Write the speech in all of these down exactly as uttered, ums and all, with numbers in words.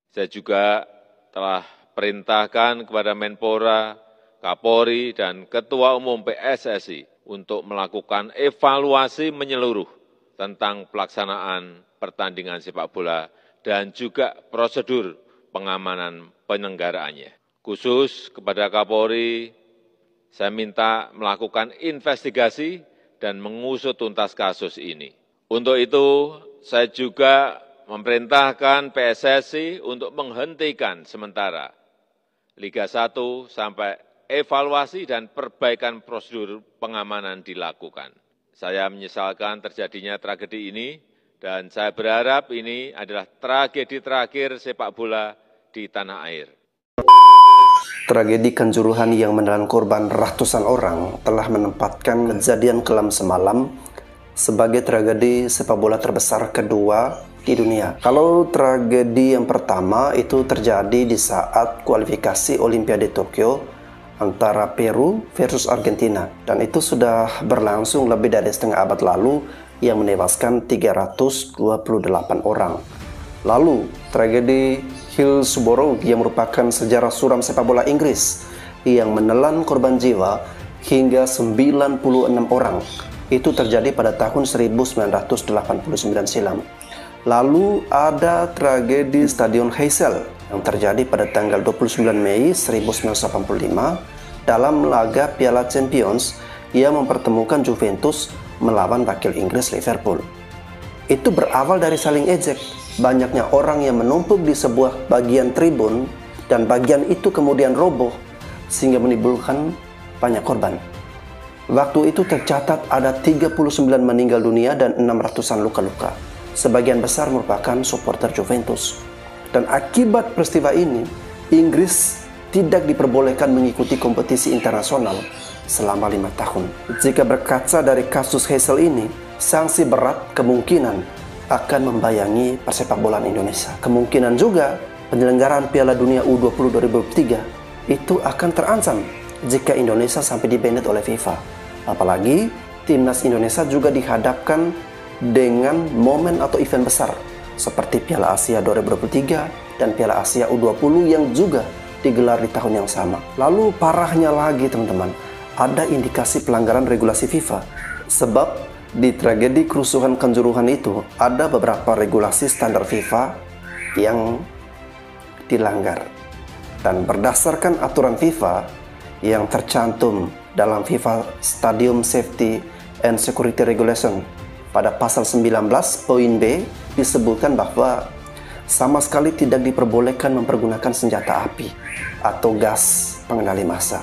Saya juga telah perintahkan kepada Menpora, Kapolri, dan Ketua Umum P S S I untuk melakukan evaluasi menyeluruh tentang pelaksanaan pertandingan sepak bola dan juga prosedur pengamanan penyelenggaraannya. Khusus kepada Kapolri, saya minta melakukan investigasi dan mengusut tuntas kasus ini. Untuk itu, saya juga memerintahkan P S S I untuk menghentikan sementara Liga satu sampai evaluasi dan perbaikan prosedur pengamanan dilakukan. Saya menyesalkan terjadinya tragedi ini dan saya berharap ini adalah tragedi terakhir sepak bola di tanah air. Tragedi Kanjuruhan yang menelan korban ratusan orang telah menempatkan kejadian kelam semalam sebagai tragedi sepak bola terbesar kedua di dunia. Kalau tragedi yang pertama itu terjadi di saat kualifikasi Olimpiade Tokyo antara Peru versus Argentina, dan itu sudah berlangsung lebih dari setengah abad lalu yang menewaskan tiga ratus dua puluh delapan orang. Lalu tragedi Hillsborough yang merupakan sejarah suram sepak bola Inggris yang menelan korban jiwa hingga sembilan puluh enam orang. Itu terjadi pada tahun seribu sembilan ratus delapan puluh sembilan silam. Lalu ada tragedi Stadion Heysel yang terjadi pada tanggal dua puluh sembilan Mei seribu sembilan ratus delapan puluh lima dalam laga Piala Champions yang mempertemukan Juventus melawan wakil Inggris Liverpool. Itu berawal dari saling ejek. Banyaknya orang yang menumpuk di sebuah bagian tribun dan bagian itu kemudian roboh sehingga menimbulkan banyak korban. Waktu itu tercatat ada tiga puluh sembilan meninggal dunia dan enam ratusan luka-luka. Sebagian besar merupakan supporter Juventus. Dan akibat peristiwa ini, Inggris tidak diperbolehkan mengikuti kompetisi internasional selama lima tahun. Jika berkaca dari kasus Heysel ini, sanksi berat kemungkinan akan membayangi persepak bolaan Indonesia. Kemungkinan juga penyelenggaraan Piala Dunia U dua puluh dua ribu dua puluh tiga itu akan terancam jika Indonesia sampai dibanned oleh FIFA. Apalagi timnas Indonesia juga dihadapkan dengan momen atau event besar seperti Piala Asia dua ribu dua puluh tiga dan Piala Asia U dua puluh yang juga digelar di tahun yang sama. Lalu parahnya lagi teman-teman, ada indikasi pelanggaran regulasi FIFA. Sebab di tragedi kerusuhan Kanjuruhan itu ada beberapa regulasi standar FIFA yang dilanggar. Dan berdasarkan aturan FIFA yang tercantum dalam FIFA Stadium Safety and Security Regulation pada pasal sembilan belas poin B disebutkan bahwa sama sekali tidak diperbolehkan mempergunakan senjata api atau gas pengendali massa.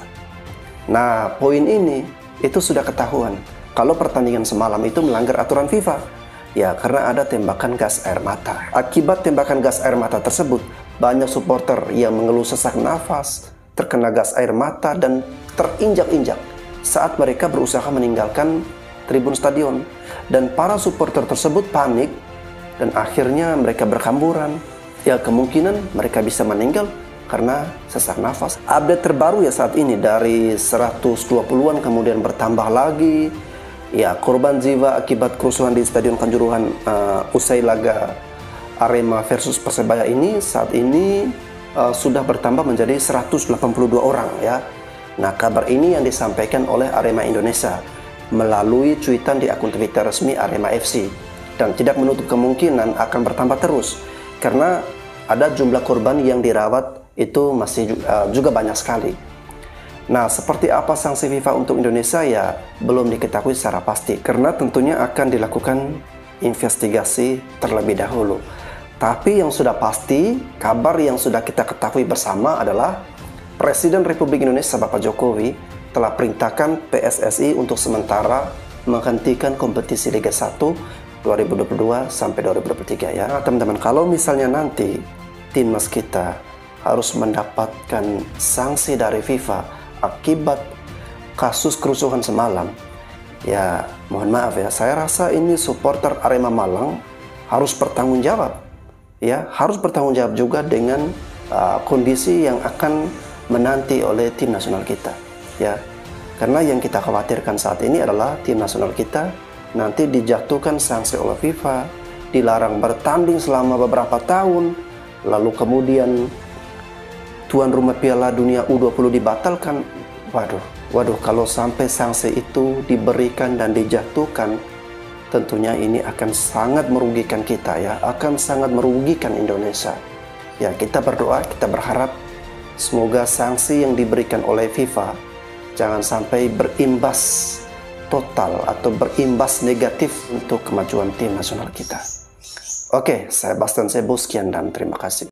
Nah, poin ini itu sudah ketahuan kalau pertandingan semalam itu melanggar aturan FIFA. Ya, karena ada tembakan gas air mata. Akibat tembakan gas air mata tersebut, banyak supporter yang mengeluh sesak nafas, terkena gas air mata, dan terinjak-injak saat mereka berusaha meninggalkan tribun stadion. Dan para supporter tersebut panik dan akhirnya mereka berhamburan. Ya, kemungkinan mereka bisa meninggal karena sesak nafas. Update terbaru ya saat ini dari seratus dua puluhan kemudian bertambah lagi. Ya, korban jiwa akibat kerusuhan di Stadion Kanjuruhan uh, usai laga Arema versus Persebaya ini saat ini uh, sudah bertambah menjadi seratus delapan puluh dua orang ya. Nah, kabar ini yang disampaikan oleh Arema Indonesia melalui cuitan di akun Twitter resmi Arema F C, dan tidak menutup kemungkinan akan bertambah terus karena ada jumlah korban yang dirawat itu masih uh, juga banyak sekali. Nah, seperti apa sanksi FIFA untuk Indonesia ya belum diketahui secara pasti karena tentunya akan dilakukan investigasi terlebih dahulu. Tapi yang sudah pasti, kabar yang sudah kita ketahui bersama adalah Presiden Republik Indonesia Bapak Jokowi telah perintahkan P S S I untuk sementara menghentikan kompetisi Liga satu dua ribu dua puluh dua sampai dua ribu dua puluh tiga ya. Nah, teman-teman, kalau misalnya nanti timnas kita harus mendapatkan sanksi dari FIFA akibat kasus kerusuhan semalam, ya mohon maaf ya, saya rasa ini supporter Arema Malang harus bertanggung jawab ya, harus bertanggung jawab juga dengan uh, kondisi yang akan menanti oleh tim nasional kita ya, karena yang kita khawatirkan saat ini adalah tim nasional kita nanti dijatuhkan sanksi oleh FIFA, dilarang bertanding selama beberapa tahun, lalu kemudian tuan rumah Piala Dunia U dua puluh dibatalkan. Waduh, waduh kalau sampai sanksi itu diberikan dan dijatuhkan, tentunya ini akan sangat merugikan kita ya, akan sangat merugikan Indonesia. Ya, kita berdoa, kita berharap semoga sanksi yang diberikan oleh FIFA jangan sampai berimbas total atau berimbas negatif untuk kemajuan tim nasional kita. Oke, saya Bastian Sebo, sekian dan terima kasih.